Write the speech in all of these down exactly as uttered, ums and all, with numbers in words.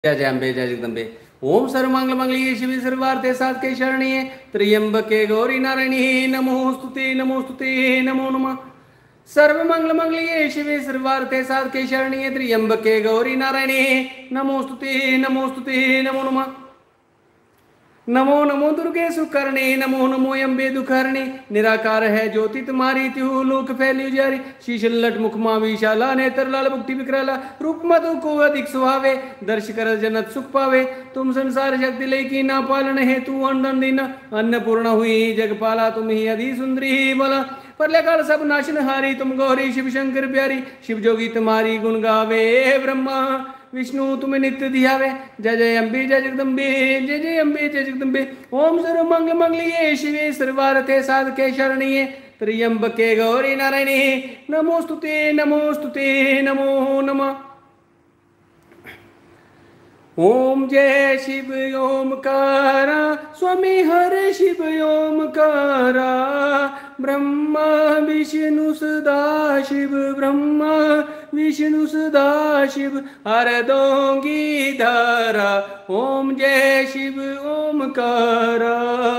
जय जय अम्बे जय जगदम्बे। ओम सर्वमंगल मंगलीय शिवे सर्वार्थे साधके शरणिये त्र्यंबके गौरी नारायणी नमोस्तुते नमोस्तुते नमो नमः। सर्वमंगल मंगलीय शिवे सर्वार्थे साधके शरणिये त्र्यंबके गौरी नारायणी नमोस्तुते नमोस्तुते नमो नमः। नमो नमो दुर्गे सुकर्णे नमो नमो अम्बे दुखहरणे। निराकार है ज्योति तुम्हारी त्यू लोक फैली जारी। शीशल लट मुख माँ विशाला नेत्र लाल बुक्ति विकराला। रूप मधु को अधिक सुहावे दर्श कर जनत सुख पावे। तुम संसार शक्ति ले की ना पालन है तू अंडन दिन अन्नपूर्ण हुई जगपाला तुम ही अधि सुंदरी बोला। प्रलय काल सब नाशन हारी तुम गौरी शिव शंकर प्यारी। शिव जोगी तुम्हारी गुण गावे ब्रह्मा विष्णु तुम्हें नित्य ध्यावे। जय जय अम्बे जय जगदम्बे जय जय अम्बे जय जगदम्बे। ओम सर्व मंगल मंगलीये शिवे सर्वार्थे साधके शरणिये त्र्यंबके गौरी नारायणी नमोस्तुते नमोस्तुते नमो नमः। ओम जय शिव ओमकारा स्वामी हर शिव ओमकारा। ब्रह्मा विष्णु सदा शिव ब्रह्मा विष्णु सदा शिव हर दोंगी धारा। ओम जय शिव ओमकारा।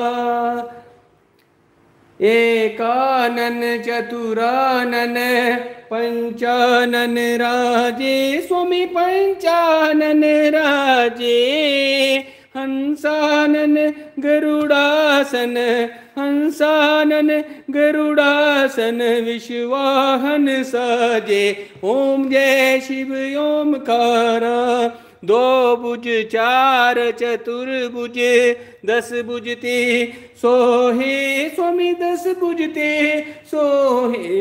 एकानन चतुरानन पंचानन राजे स्वामी पंचानन राजे। हंसानन गरुड़ासन हंसानन गरुड़ासन विश्वाहन साजे। ओम जय शिव ओमकारा। दो भुज चार चतुर्भुज दस भुजते सोहे स्वामी दस भुजते सोहे।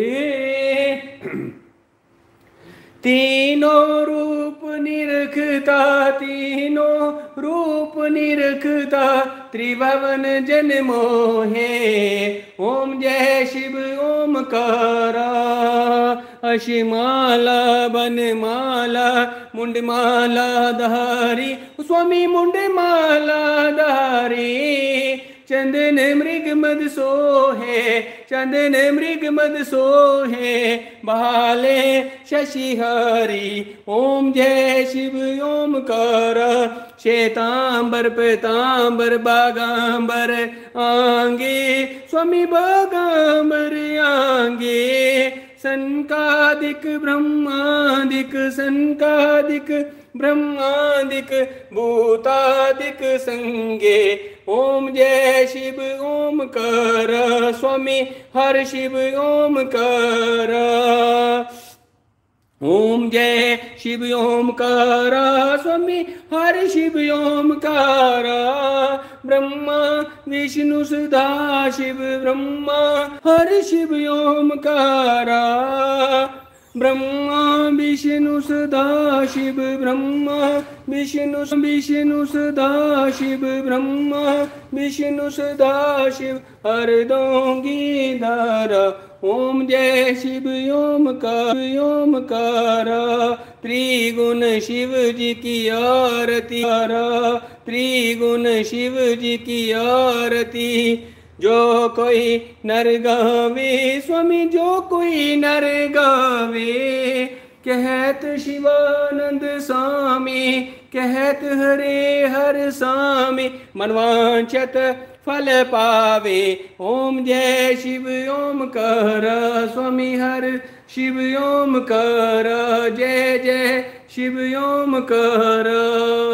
तीनों रूप निरखता तीनों रूप निरखता त्रिभुवन जन मोहे। ओम जय शिव ओमकारा। अशिमाला बनमाला मुंडमाला धारी स्वामी मुंडमाला धारी। चंदन मृग मद सोहे चंदन मृग मद सोहे भाले शशिहारी। ओम जय शिव ओमकारा। श्वेतांबर पीतांबर बागांबर आंगे स्वामी बागांबर आंगे। सनकादिक ब्रह्मादिक सनकादिक ब्रह्मादिक भूतादिक संगे। ओम जय शिव ओमकारा स्वामी हर शिव ओमकारा। ओम जय शिव ओमकारा स्वामी हर शिव ओमकारा। ब्रह्मा विष्णु सदा शिव ब्रह्मा हर शिव ओमकारा। ब्रह्मा विष्णु सदा शिव ब्रह्मा विष्णु विष्णु सदा शिव ब्रह्मा विष्णु सदा शिव हर दोंगी धारा। ओम जय शिव ओमकारा ओमकारा। त्रिगुण शिव जी की आरती त्रिगुण शिव जी की आरती। जो कोई नर गावे स्वामी जो कोई नर गावे। कहत शिवानंद स्वामी कहत हरे हर स्वामी मनवांछत फल पावे। ओम जय शिव ओमकारा स्वामी हर शिव ओमकारा। जय जय शिव ओमकारा।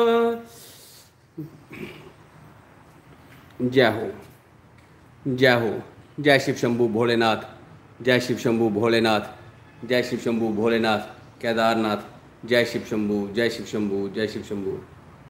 जय हो जय हो। जय शिव शंभू भोलेनाथ जय शिव शंभू भोलेनाथ जय शिव शंभू भोलेनाथ केदारनाथ। जय शिव शंभू जय शिव शंभू जय शिव शंभू।